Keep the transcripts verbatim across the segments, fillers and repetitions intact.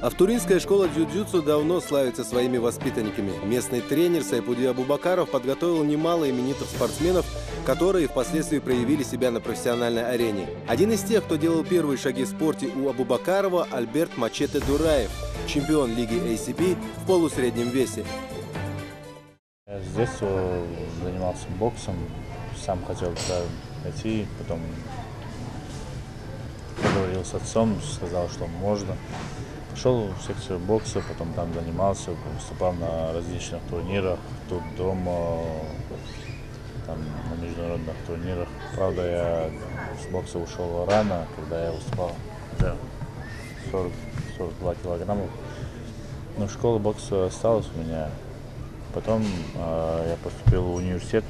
Автуринская школа дзюдзюцу давно славится своими воспитанниками. Местный тренер Сайпуди Абубакаров подготовил немало именитых спортсменов, которые впоследствии проявили себя на профессиональной арене. Один из тех, кто делал первые шаги в спорте у Абубакарова – Альберт Мачете Дураев, чемпион лиги эй си би в полусреднем весе. Я с детства занимался боксом, сам хотел туда пойти, потом поговорил с отцом, сказал, что можно. Пошел в секцию бокса, потом там занимался, выступал на различных турнирах, тут дома, там, на международных турнирах. Правда, я с бокса ушел рано, когда я выступал да, сорок сорок два килограмма. Но школа бокса осталась у меня. Потом э, я поступил в университет.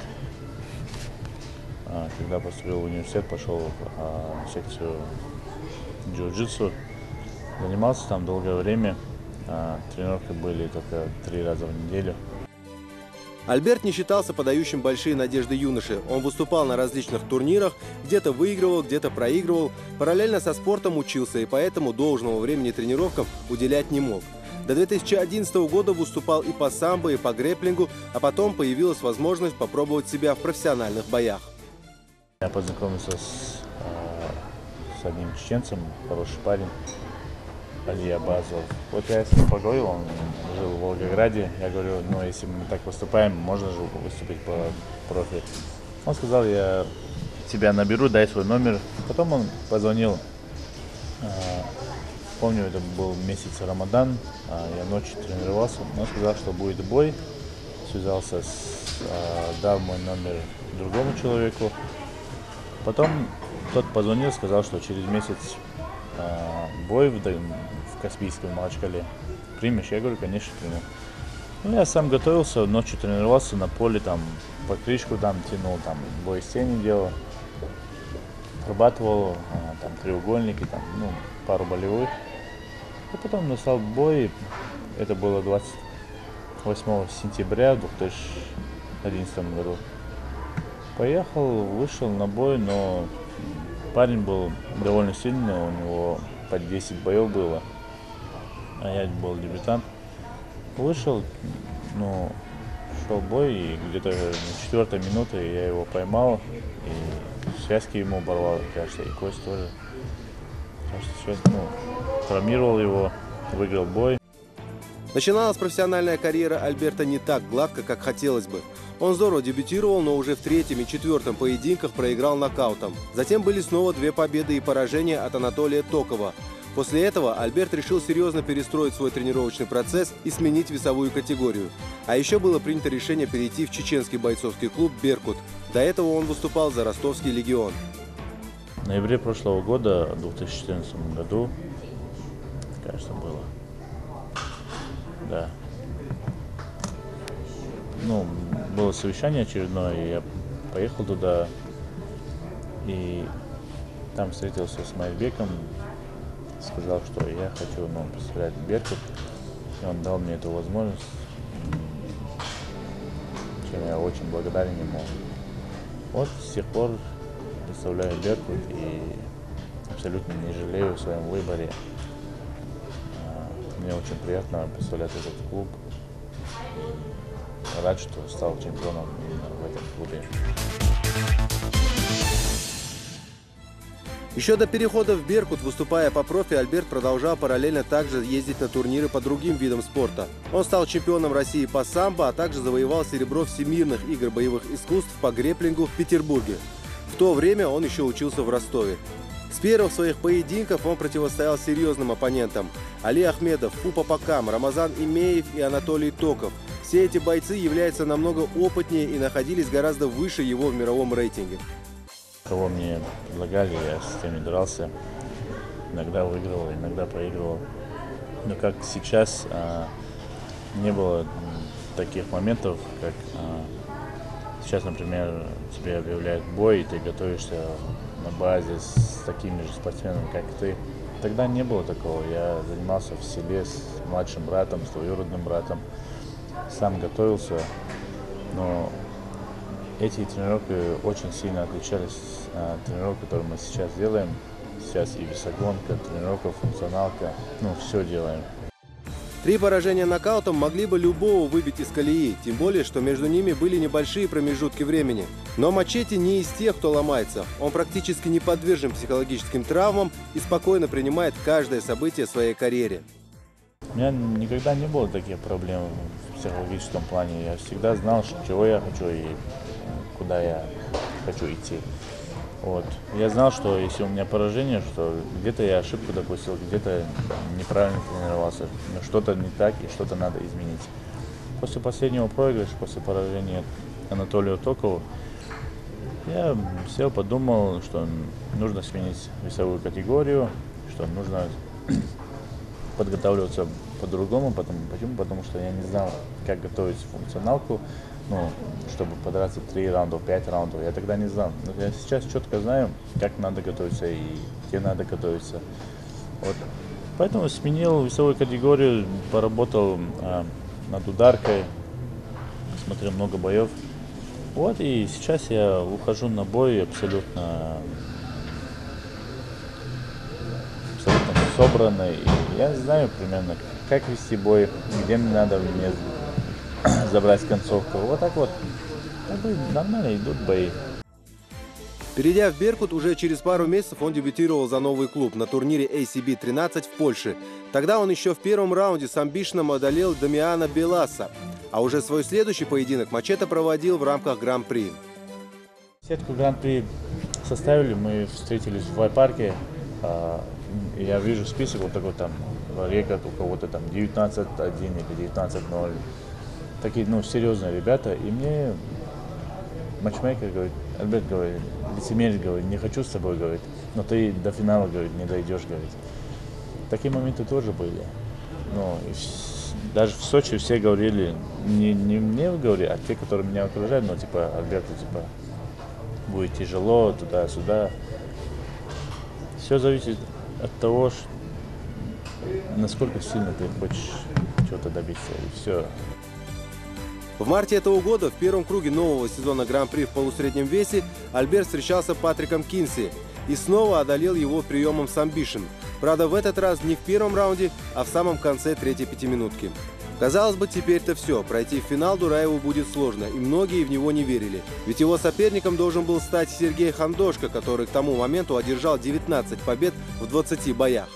А, когда поступил в университет, пошел э, в секцию джиу-джитсу. Занимался там долгое время. А, тренировки были только три раза в неделю. Альберт не считался подающим большие надежды юноши. Он выступал на различных турнирах, где-то выигрывал, где-то проигрывал. Параллельно со спортом учился и поэтому должного времени тренировкам уделять не мог. До две тысячи одиннадцатого года выступал и по самбо, и по грэпплингу, а потом появилась возможность попробовать себя в профессиональных боях. Я познакомился с, э, с одним чеченцем, хороший парень, Али Абазов. Вот я с ним поговорил, он жил в Волгограде. Я говорю, ну если мы так выступаем, можно же выступить по профи. Он сказал, я тебя наберу, дай свой номер. Потом он позвонил. Э, Помню, это был месяц Рамадан, я ночью тренировался, он сказал, что будет бой, связался с, дал мой номер другому человеку. Потом тот позвонил, сказал, что через месяц бой в, в Каспийском Махачкале. Примешь? Я говорю, конечно, приму. Ну, я сам готовился, ночью тренировался на поле, там, покрышку там тянул, там, бой с тенью делал, отрабатывал, там, треугольники, там, ну, пару болевых. И потом настал бой, это было двадцать восьмого сентября две тысячи одиннадцатого году. Поехал, вышел на бой, но парень был довольно сильный, у него под десять боев было, а я был дебютант. Вышел, ну, шел бой, и где-то на четвертой минуте я его поймал, и связки ему оборвал, кажется, и кость тоже. Связь, ну, травмировал его, выиграл бой. Начиналась профессиональная карьера Альберта не так гладко, как хотелось бы. Он здорово дебютировал, но уже в третьем и четвертом поединках проиграл нокаутом. Затем были снова две победы и поражения от Анатолия Токова. После этого Альберт решил серьезно перестроить свой тренировочный процесс и сменить весовую категорию. А еще было принято решение перейти в чеченский бойцовский клуб «Беркут». До этого он выступал за Ростовский легион. В ноябре прошлого года, в две тысячи четырнадцатом году, кажется, было, да, ну, было совещание очередное, и я поехал туда, и там встретился с Майбеком, сказал, что я хочу, ну, представлять Беркут, и он дал мне эту возможность, чем я очень благодарен ему. Вот с тех пор представляю Беркут и абсолютно не жалею в своем выборе. Мне очень приятно представлять этот клуб. Рад, что стал чемпионом в этом клубе. Еще до перехода в Беркут, выступая по профи, Альберт продолжал параллельно также ездить на турниры по другим видам спорта. Он стал чемпионом России по самбо, а также завоевал серебро Всемирных игр боевых искусств по грэпплингу в Петербурге. В то время он еще учился в Ростове. С первых своих поединков он противостоял серьезным оппонентам: Али Ахмедов, Фупа Пакам, Рамазан Имеев и Анатолий Токов. Все эти бойцы являются намного опытнее и находились гораздо выше его в мировом рейтинге. Кого мне предлагали, я с теми дрался. Иногда выигрывал, иногда проигрывал. Но как сейчас, а, не было таких моментов, как а, сейчас, например, тебе объявляют бой, и ты готовишься на базе с такими же спортсменами, как ты. Тогда не было такого. Я занимался в селе с младшим братом, с двоюродным братом. Сам готовился, но эти тренировки очень сильно отличались от тренировок, которые мы сейчас делаем. Сейчас и весогонка, тренировка, функционалка, ну, все делаем. Три поражения нокаутом могли бы любого выбить из колеи, тем более, что между ними были небольшие промежутки времени. Но Мачете не из тех, кто ломается. Он практически не подвержен психологическим травмам и спокойно принимает каждое событие в своей карьере. У меня никогда не было таких проблем в психологическом плане. Я всегда знал, чего я хочу и куда я хочу идти. Вот. Я знал, что если у меня поражение, что где-то я ошибку допустил, где-то неправильно тренировался, что-то не так и что-то надо изменить. После последнего проигрыша, после поражения Анатолию Токову, я сел, подумал, что нужно сменить весовую категорию, что нужно подготавливаться по-другому. Потому, почему? Потому что я не знал, как готовить функционалку. Ну, чтобы подраться три раунда, пять раундов, я тогда не знал. Но я сейчас четко знаю, как надо готовиться и где надо готовиться. Вот. Поэтому сменил весовую категорию, поработал э, над ударкой, смотрел много боев. Вот, и сейчас я ухожу на бой абсолютно, абсолютно собранный. И я знаю примерно, как вести бой, где мне надо мне забрать концовку. Вот так вот. Как бы нормально идут бои. Перейдя в Беркут, уже через пару месяцев он дебютировал за новый клуб на турнире эй си би тринадцать в Польше. Тогда он еще в первом раунде с амбишном одолел Дамиана Беласа. А уже свой следующий поединок Мачете проводил в рамках Гран-при. Сетку Гран-при составили, мы встретились в Вай-парке. Я вижу список вот такой там, рекорд у кого-то там девятнадцать один или девятнадцать ноль. Такие, ну, серьезные ребята, и мне матчмейкер говорит, Альберт, говорит, лицемерит, говорит, не хочу с тобой, говорит, но ты до финала, говорит, не дойдешь, говорит. Такие моменты тоже были. Ну, и даже в Сочи все говорили, не, не мне говорили, а те, которые меня окружают, ну, типа, Альберту, типа, будет тяжело, туда-сюда. Все зависит от того, что, насколько сильно ты хочешь чего-то добиться, и все. В марте этого года в первом круге нового сезона Гран-при в полусреднем весе Альберт встречался с Патриком Кинси и снова одолел его приемом с амбишн. Правда, в этот раз не в первом раунде, а в самом конце третьей пятиминутки. Казалось бы, теперь-то все. Пройти в финал Дураеву будет сложно, и многие в него не верили. Ведь его соперником должен был стать Сергей Хандошко, который к тому моменту одержал девятнадцать побед в двадцати боях.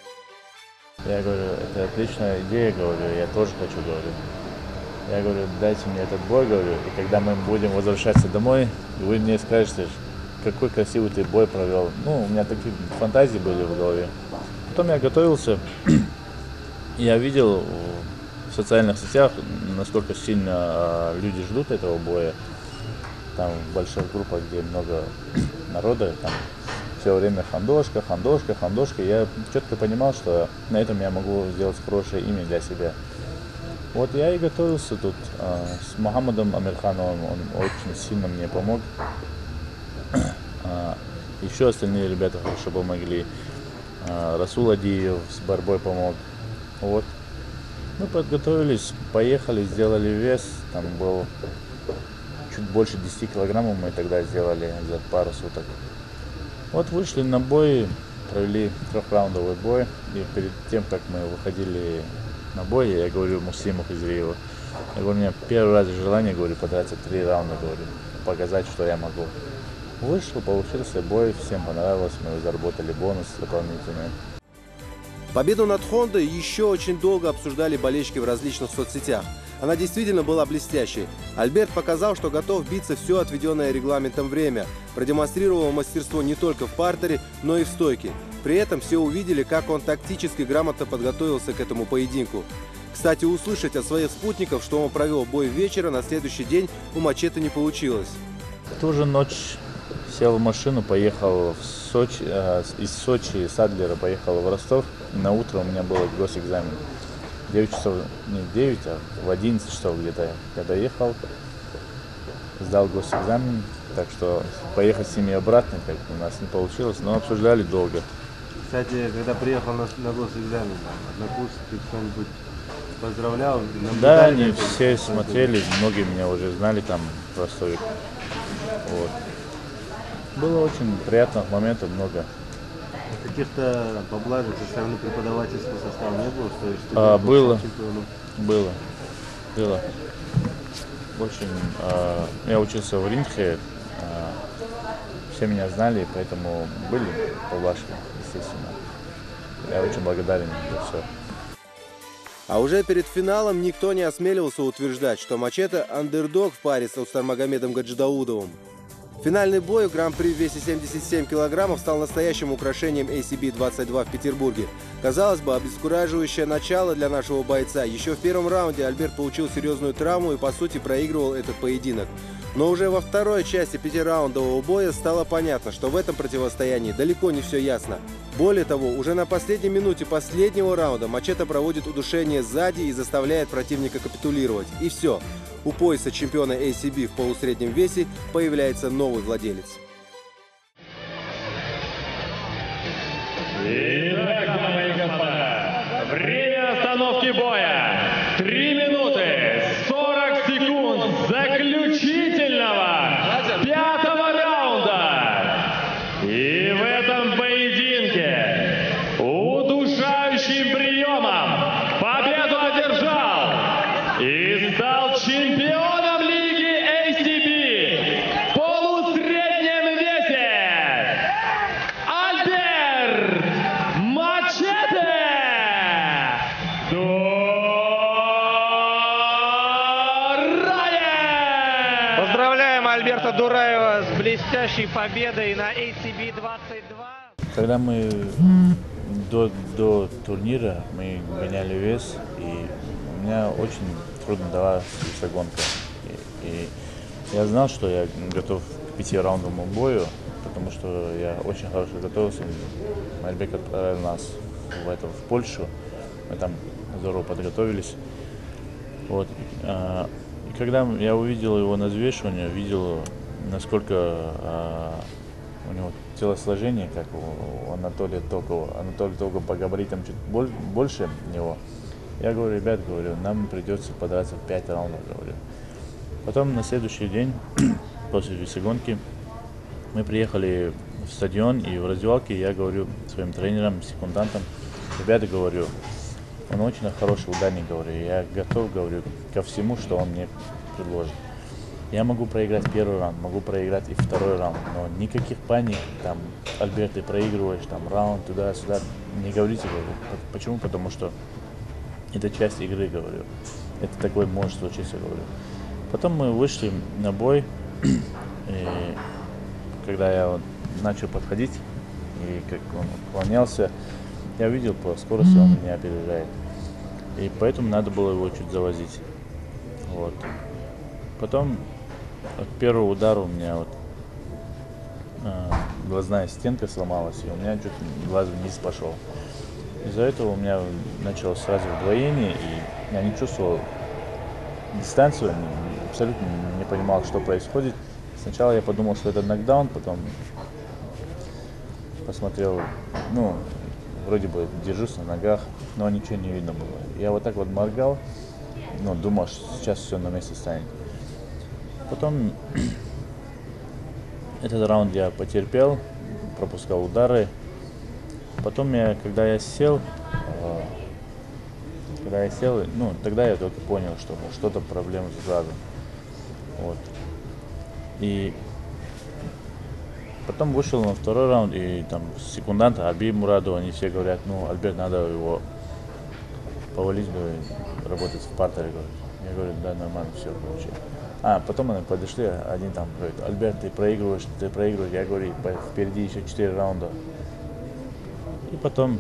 Я говорю, это отличная идея, говорю, я тоже хочу, говорю. Я говорю, дайте мне этот бой, говорю, и когда мы будем возвращаться домой, вы мне скажете, какой красивый ты бой провел. Ну, у меня такие фантазии были в голове. Потом я готовился, и я видел в социальных сетях, насколько сильно люди ждут этого боя. Там в больших группах, где много народа, там все время Хандошко, Хандошко, Хандошко. Я четко понимал, что на этом я могу сделать хорошее имя для себя. Вот я и готовился тут а, с Мухаммадом Амирхановым, он очень сильно мне помог. А, еще остальные ребята хорошо помогли. А, Расул Адиев с борьбой помог. Вот. Мы подготовились, поехали, сделали вес. Там был чуть больше десяти килограммов мы тогда сделали за пару суток. Вот вышли на бой, провели трехраундовый бой. И перед тем, как мы выходили на бой, я говорю Муслиму Хизриеву, я говорю, у меня первый раз желание, говорю, подраться три раунда, говорю, показать, что я могу. Вышел, получился бой, всем понравилось, мы заработали бонус дополнительный. Победу над Хондой еще очень долго обсуждали болельщики в различных соцсетях. Она действительно была блестящей. Альберт показал, что готов биться все отведенное регламентом время. Продемонстрировал мастерство не только в партере, но и в стойке. При этом все увидели, как он тактически грамотно подготовился к этому поединку. Кстати, услышать от своих спутников, что он провел бой вечера, на следующий день у Мачете не получилось. В ту же ночь сел в машину, поехал в Сочи, э, из Сочи, с Адлера поехал в Ростов. На утро у меня был госэкзамен. девять часов, не в девять, а в одиннадцать часов где-то я доехал, сдал госэкзамен. Так что поехать с ними обратно как у нас не получилось, но обсуждали долго. Кстати, когда приехал на, на госэкзамен, однокурсники кто-нибудь поздравлял? Да, они все смотрели, многие меня уже знали там в Ростове. Вот. Было очень приятных моментов, много. Каких-то поблажек со стороны преподавательского состава не было, что ли? А, было, было, было. Очень, а, я учился в Ринхе, а, все меня знали, поэтому были поблажки, естественно. Я очень благодарен за все. А уже перед финалом никто не осмеливался утверждать, что Мачете андердог в паре с Устармагомедом Гаджидаудовым. Финальный бой в Гран-при в весе семьдесят семь килограммов стал настоящим украшением эй си би двадцать два в Петербурге. Казалось бы, обескураживающее начало для нашего бойца. Еще в первом раунде Альберт получил серьезную травму и, по сути, проигрывал этот поединок. Но уже во второй части пятираундового боя стало понятно, что в этом противостоянии далеко не все ясно. Более того, уже на последней минуте последнего раунда Мачете проводит удушение сзади и заставляет противника капитулировать. И все. У пояса чемпиона эй си би в полусреднем весе появляется новый владелец. Итак, дамы и господа, время остановки боя. Три минуты сорок секунд заключительного пятого раунда. И в этом поединке удушающим приемом победу одержал и стал чемпионом лиги эй си би в полусреднем весе Альберт Мачете Дураев! Поздравляем Альберта Дураева с блестящей победой на эй си би двадцать два. Когда мы до, до турнира мы гоняли вес, и у меня очень трудно давалась гонка. И, и я знал, что я готов к пятираундовому бою, потому что я очень хорошо готовился. Альбек отправил нас в, это, в Польшу, мы там здорово подготовились. Вот. И когда я увидел его на взвешивании, видел, насколько а, у него телосложение, как у Анатолия Токова. Анатолий Токов по габаритам чуть больше него. Я говорю, ребят, говорю, нам придется подраться в пять раундов, говорю. Потом на следующий день, после весогонки, мы приехали в стадион, и в раздевалке я говорю своим тренерам, секундантам, ребята, говорю, он очень хороший ударник, говорю, я готов, говорю, ко всему, что он мне предложит. Я могу проиграть первый раунд, могу проиграть и второй раунд, но никаких паник, там, Альберт, ты проигрываешь, там, раунд туда-сюда, не говорите, говорю. Почему? Потому что это часть игры, говорю. Это такое может случиться, говорю. Потом мы вышли на бой, и когда я вот начал подходить, и как он уклонялся, я видел по скорости, он меня опережает. И поэтому надо было его чуть завозить. Вот. Потом от первого удара у меня вот э, глазная стенка сломалась, и у меня чуть глаз вниз пошел. Из-за этого у меня началось сразу удвоение, и я не чувствовал дистанцию, абсолютно не понимал, что происходит. Сначала я подумал, что это нокдаун, потом посмотрел, ну, вроде бы держусь на ногах, но ничего не видно было. Я вот так вот моргал, ну, думал, что сейчас все на месте станет. Потом этот раунд я потерпел, пропускал удары. Потом я, когда я сел, когда я сел, ну, тогда я только понял, что что-то проблема сразу. Вот. И потом вышел на второй раунд, и там секунданты, Аби Мурадов, они все говорят, ну, Альберт, надо его повалить, говорит, работать в партере, говорит. Я говорю, да, нормально, все, короче. А, потом они подошли, один там говорит, Альберт, ты проигрываешь, ты проигрываешь. Я говорю, впереди еще четыре раунда. И потом,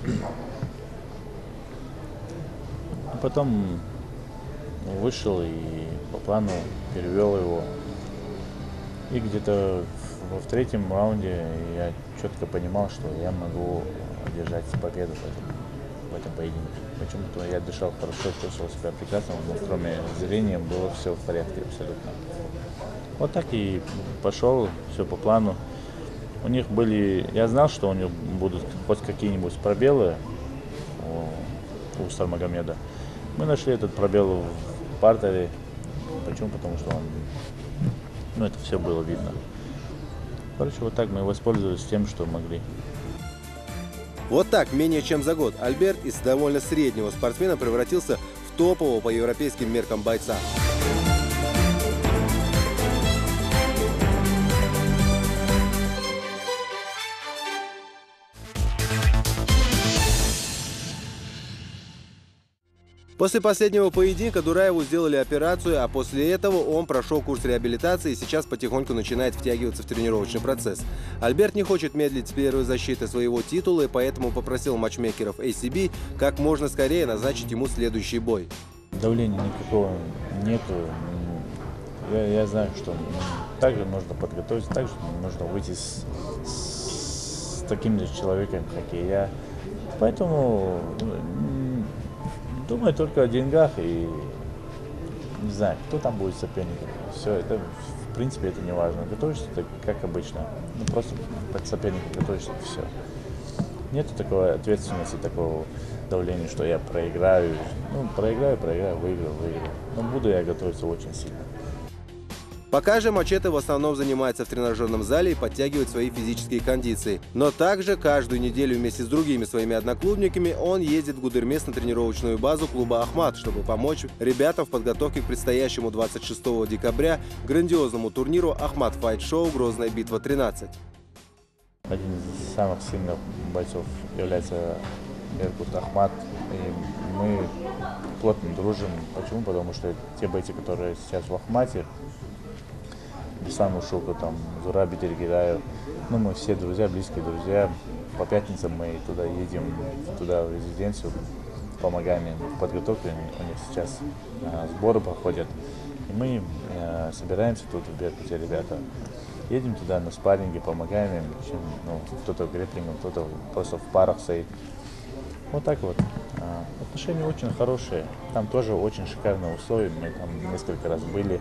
и потом вышел и по плану перевел его. И где-то в, в третьем раунде я четко понимал, что я могу одержать победу в этом, в этом поединке. Почему-то я дышал хорошо, чувствовал себя прекрасно, но кроме зрения было все в порядке абсолютно. Вот так и пошел, все по плану. У них были, я знал, что у них будут хоть какие-нибудь пробелы у, у Устармагомеда. Мы нашли этот пробел в партере. Почему? Потому что он, ну, это все было видно. Короче, вот так мы воспользовались тем, что могли. Вот так, менее чем за год, Альберт из довольно среднего спортсмена превратился в топового по европейским меркам бойца. После последнего поединка Дураеву сделали операцию, а после этого он прошел курс реабилитации и сейчас потихоньку начинает втягиваться в тренировочный процесс. Альберт не хочет медлить с первой защитой своего титула и поэтому попросил матчмейкеров эй си би как можно скорее назначить ему следующий бой. Давления никакого нету. Я, я знаю, что также нужно подготовиться, также нужно выйти с, с, с таким же человеком, как и я. Поэтому думаю только о деньгах и не знаю, кто там будет соперником. Все, это в принципе это не важно. Готовишься так, как обычно. Ну, просто под соперника готовишься, и все. Нет такой ответственности, такого давления, что я проиграю. Ну, проиграю, проиграю, выиграю, выиграю. Но буду я готовиться очень сильно. Пока же Мачете в основном занимается в тренажерном зале и подтягивает свои физические кондиции. Но также каждую неделю вместе с другими своими одноклубниками он ездит в Гудермес на тренировочную базу клуба «Ахмат», чтобы помочь ребятам в подготовке к предстоящему двадцать шестого декабря грандиозному турниру «Ахмат Файт Шоу. Грозная битва тринадцать». Один из самых сильных бойцов является Беркут Ахмат. И мы плотно дружим. Почему? Потому что те бойцы, которые сейчас в Ахмате, Беслан Ушуку, там, Зураби Дергираев, ну, мы все друзья, близкие друзья. По пятницам мы туда едем, туда в резиденцию, помогаем им в подготовке. У них сейчас а, сборы проходят. И мы а, собираемся тут в Беркуте, ребята. Едем туда на спарринге, помогаем им. Чем, ну, кто-то грэпплингом, кто-то просто в парах стоит. Вот так вот. А, отношения очень хорошие. Там тоже очень шикарные условия. Мы там несколько раз были.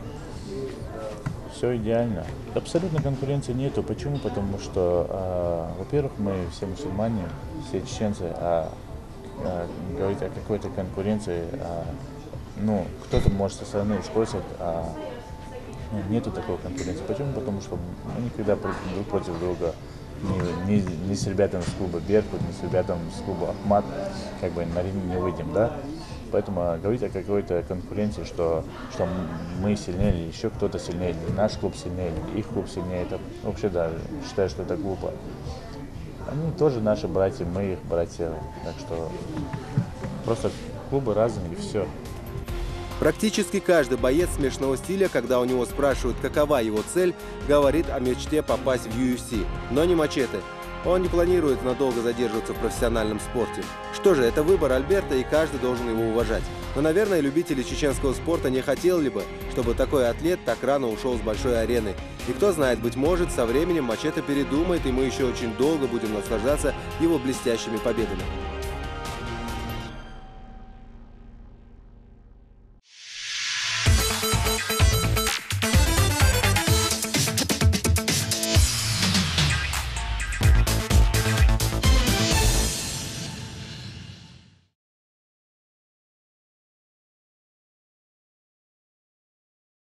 Все идеально. Абсолютно конкуренции нету. Почему? Потому что, э, во-первых, мы все мусульмане, все чеченцы, а э, говорить о какой-то конкуренции, э, ну, кто-то может со стороны спросить, а ну, нету такой конкуренции. Почему? Потому что мы никогда против, друг против друга, ни, ни, ни с ребятами с клуба Беркут, ни с ребятами с клуба Ахмат, как бы на ринг не выйдем, да? Поэтому говорить о какой-то конкуренции, что, что мы сильнее или еще кто-то сильнее, или наш клуб сильнее, или их клуб сильнее, это вообще, да, считаю, что это глупо. Они тоже наши братья, мы их братья, так что просто клубы разные и все. Практически каждый боец смешного стиля, когда у него спрашивают, какова его цель, говорит о мечте попасть в ю эф си, но не Мачете. Он не планирует надолго задерживаться в профессиональном спорте. Что же, это выбор Альберта, и каждый должен его уважать. Но, наверное, любители чеченского спорта не хотели бы, чтобы такой атлет так рано ушел с большой арены. И кто знает, быть может, со временем Мачете передумает, и мы еще очень долго будем наслаждаться его блестящими победами.